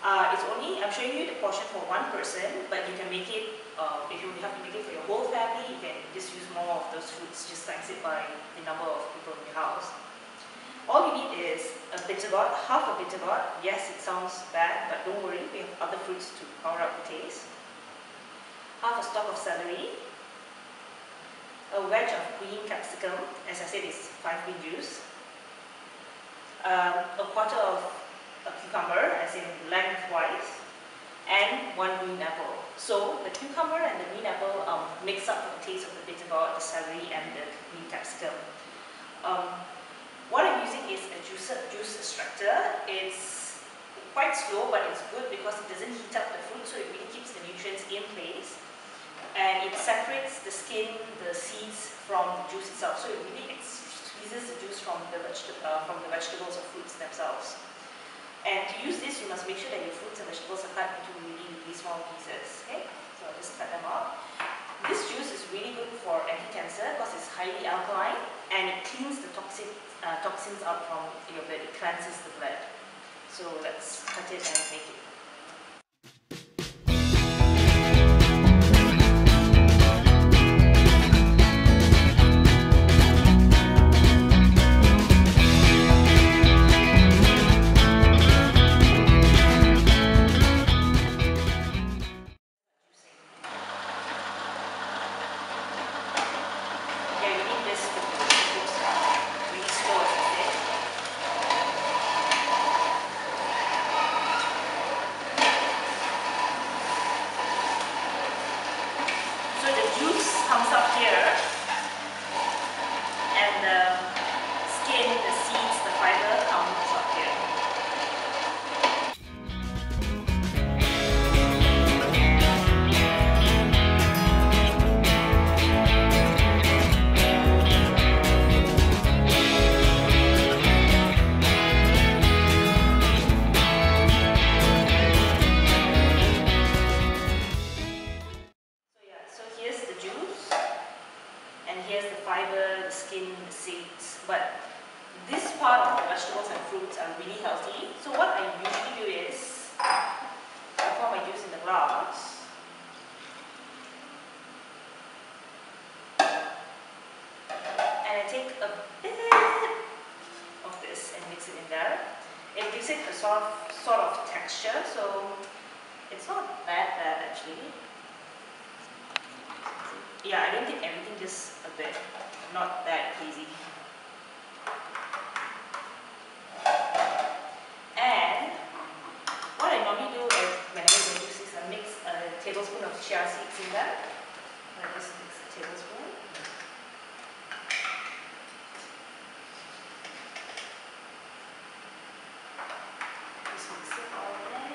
I'm showing you the portion for one person, but you can make it, if you have to make it for your whole family, you can just use more of those fruits, just times it by the number of people in your house. All you need is a bitter gourd, half a bitter gourd. Yes, it sounds bad, but don't worry, we have other fruits to power up the taste. Half a stalk of celery, a wedge of green capsicum, as I said, it's 5 green juice, a quarter of a cucumber, as in lengthwise, and 1 green apple. So the cucumber and the green apple mix up the taste of the bitter gourd, the celery, and the green capsicum. What I'm using is a juice extractor. It's quite slow, but it's good because it doesn't heat up the fruit, so it really keeps the nutrients in place. And it separates the skin, the seeds from the juice itself, so it really squeezes the juice from the vegetables or fruits themselves. And to use this, you must make sure that your fruits and vegetables are cut into really small pieces. Okay, so I'll just cut them out. This juice is really good for anti-cancer because it's highly alkaline and it cleans the toxins out from your blood. It cleanses the blood. So let's cut it and make it. Comes up here, and the skin, the seeds, the fiber comes up here. So here's the juice. And here's the fiber, the skin, the seeds. But this part of the vegetables and fruits are really healthy. So what I usually do is, I pour my juice in the glass. And I take a bit of this and mix it in there. It gives it a sort of texture, so it's not that bad actually. Yeah, I don't think everything, just a bit, not that crazy. And what I normally do is, whenever I do this, I mix a tablespoon of chia seeds in there. I just mix a tablespoon. Just mix it all in.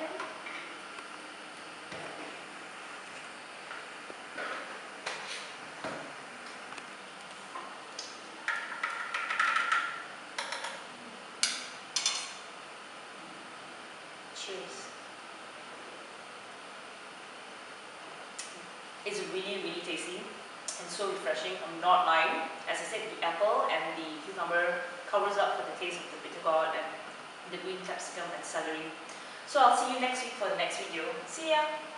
It's really tasty and so refreshing. I'm not lying. As I said, the apple and the cucumber covers up for the taste of the bitter gourd and the green capsicum and celery. So I'll see you next week for the next video. See ya!